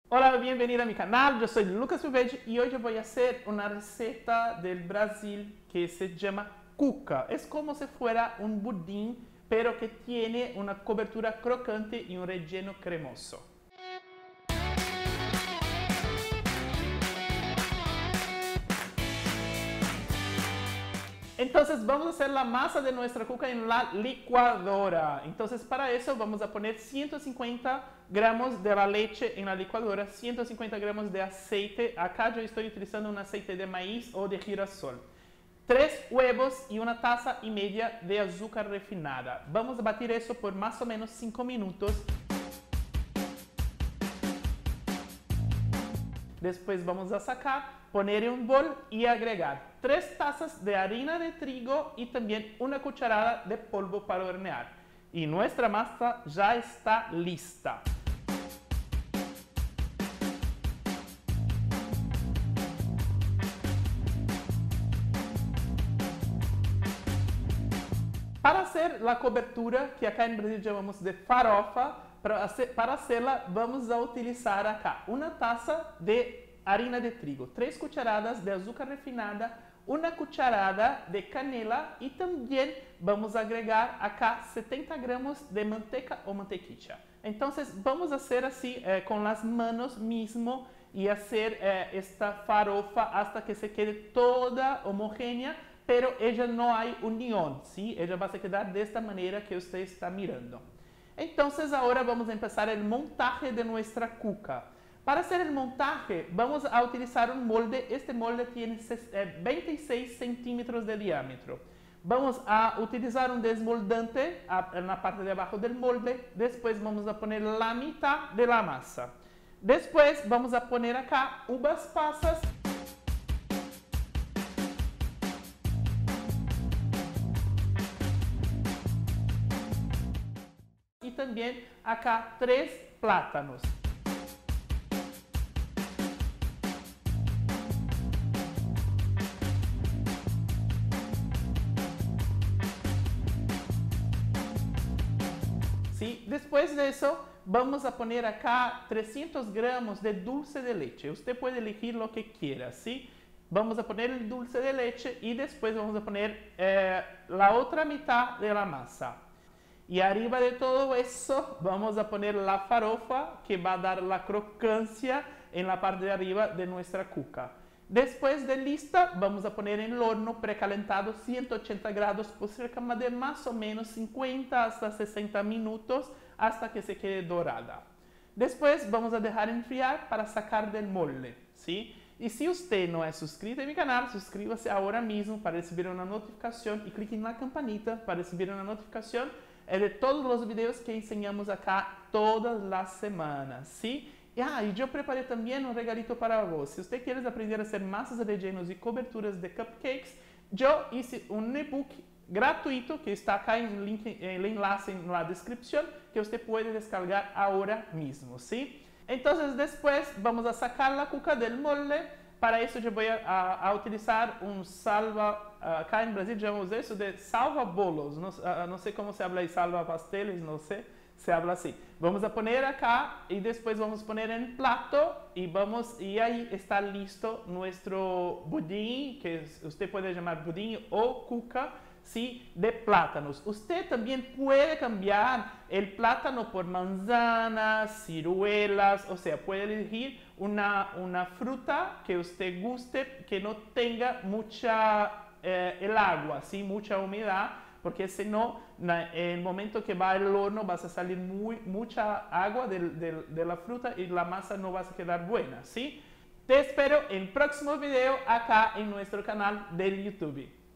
Hola, bienvenida a mi canal, yo soy Lucas Silvetti y hoy yo voy a hacer una receta del Brasil que se llama cuca. Es como si fuera un budín, pero que tiene una cobertura crocante y un relleno cremoso. Entonces vamos a hacer la masa de nuestra cuca en la licuadora. Entonces para eso vamos a poner 150 gramos de la leche en la licuadora, 150 gramos de aceite. Acá yo estoy utilizando un aceite de maíz o de girasol. 3 huevos y una taza y media de azúcar refinada. Vamos a batir eso por más o menos 5 minutos. Después vamos a sacar, poner en un bol y agregar 3 tazas de harina de trigo y también una cucharada de polvo para hornear. Y nuestra masa ya está lista. Para hacer la cobertura, que acá en Brasil llamamos de farofa, para hacerla vamos a utilizar acá una taza de harina de trigo, 3 cucharadas de azúcar refinada, una cucharada de canela y también vamos a agregar acá 70 gramos de manteca o mantequilla. Entonces vamos a hacer así con las manos mismo y hacer esta farofa hasta que se quede toda homogénea, pero ella no hay unión, ¿sí? Ella va a quedar de esta manera que usted está mirando. Entonces ahora vamos a empezar el montaje de nuestra cuca. Para hacer el montaje vamos a utilizar un molde. Este molde tiene 26 centímetros de diámetro. Vamos a utilizar un desmoldante en la parte de abajo del molde. Después vamos a poner la mitad de la masa. Después vamos a poner acá uvas pasas. Y también acá 3 plátanos. ¿Sí? Después de eso vamos a poner acá 300 gramos de dulce de leche. Usted puede elegir lo que quiera, ¿sí? Vamos a poner el dulce de leche y después vamos a poner la otra mitad de la masa. Y arriba de todo eso vamos a poner la farofa que va a dar la crocancia en la parte de arriba de nuestra cuca. Después de lista vamos a poner en el horno precalentado 180 grados por cerca de más o menos 50 hasta 60 minutos hasta que se quede dorada. Después vamos a dejar enfriar para sacar del molde, ¿sí? Y si usted no es suscrito a mi canal, suscríbase ahora mismo para recibir una notificación y clique en la campanita para recibir una notificación de todos los videos que enseñamos acá todas las semanas, ¿sí? Y yo preparé también un regalito para vos. Si usted quiere aprender a hacer masas, rellenos y coberturas de cupcakes, yo hice un ebook gratuito que está acá en el enlace en la descripción que usted puede descargar ahora mismo, ¿sí? Entonces después vamos a sacar la cuca del molde. Para eso yo voy a utilizar un salva, acá en Brasil llamamos eso de salva bolos, no sé cómo se habla ahí, salva pasteles, no sé, se habla así. Vamos a poner acá y después vamos a poner en plato y ahí está listo nuestro budín, que usted puede llamar budín o cuca, ¿sí? De plátanos. Usted también puede cambiar el plátano por manzanas, ciruelas, o sea, puede elegir una fruta que usted guste, que no tenga mucha el agua, ¿sí? Mucha humedad, porque si no, en el momento que va al horno va a salir mucha agua de la fruta y la masa no va a quedar buena, ¿sí? Te espero en el próximo video acá en nuestro canal de YouTube.